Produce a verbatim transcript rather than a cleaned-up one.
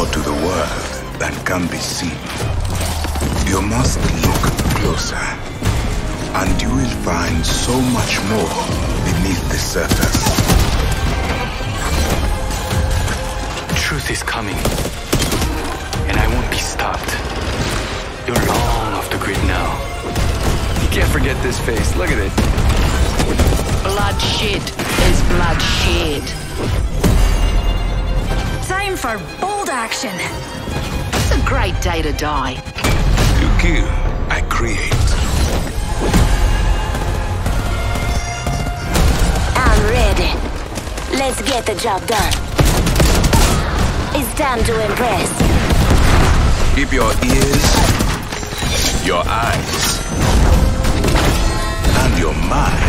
more to the world than can be seen. You must look closer, and you will find so much more beneath the surface. Truth is coming, and I won't be stopped. You're long off the grid now. You can't forget this face. Look at it. Bloodshed is bloodshed. Time for bold action. It's a great day to die. You kill, I create. I'm ready. Let's get the job done. It's time to impress. Keep your ears, your eyes, and your mind